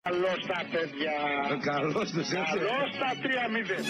Καλώς τα παιδιά. Καλώς τους έτσι. Καλώς τα 3-0.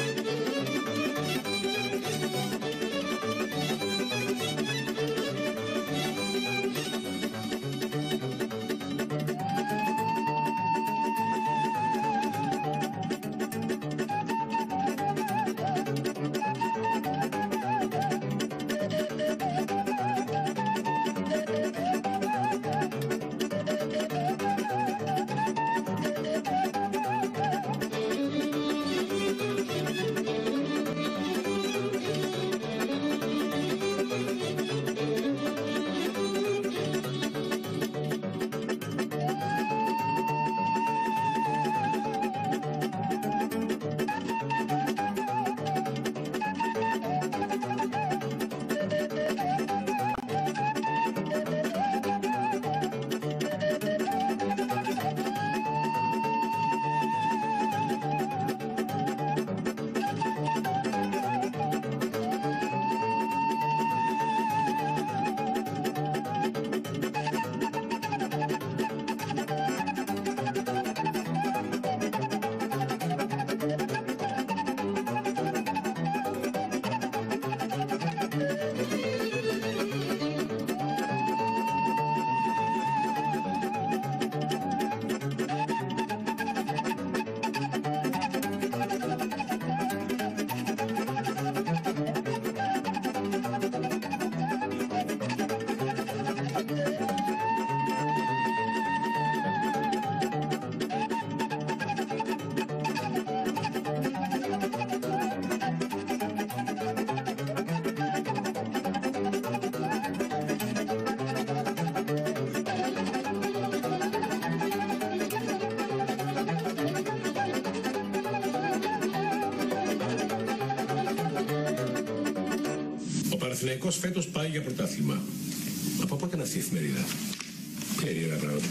Ο Παναθηναϊκός φέτος πάει για πρωτάθλημα. Από πότε είναι αυτή η εφημερίδα? Περίεργα πράγματα.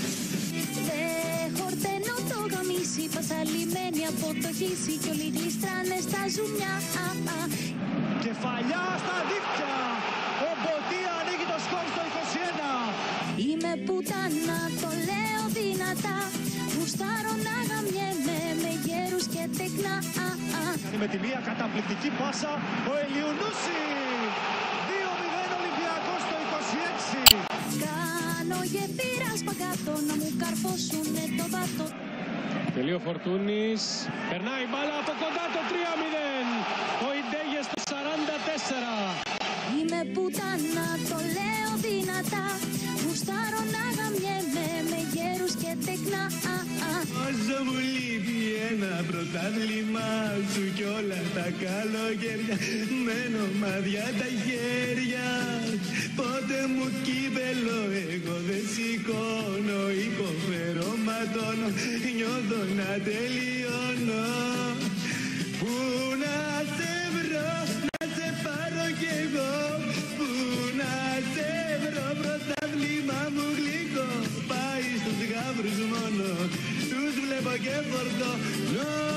Χορτένω το γαμίσι, πασαλιμένη από το χύσι κι όλοι γλιστράνε στα ζουμιά. Κεφαλιά στα δίχτυα, ο Μποτία ανοίγει το σκορ στο 21. Είμαι πουτάνα, το λέω δυνατά, γουστάρω να γαμιέμαι με γέρους και τεκνά. Με τη μία καταπληκτική πάσα, ο Ελιουνούση. 2-0 Ολυμπιακός στο 26. Κάνω γεφύρα σπαγκάτο να μου καρφώσουνε το βάτο. Τελείο Φορτούνης, περνάει μπάλα από κοντά το 3-0. Ο Ιντέγε στο 44. Είμαι πουτάνα, το λέω δυνατά, γουστάρω να γαμιέμαι με γέρους και τεκνά. Όσο μου λείπει ένα πρωτάθλημα σου κι όλα τα καλοκαίρια μένω μαδιά τα χέρια. Πότε μου κύπελο εγώ δεν σηκώνω, υποφέρω ματώνω, νιώθω να τελειώνω. Πού να σε βρω, να σε πάρω κι εγώ, πού να σε βρω, πρωτάθλημα μου γλυκό, πάει στους γάβρους μόνο, τους βλέπω και φορτώ.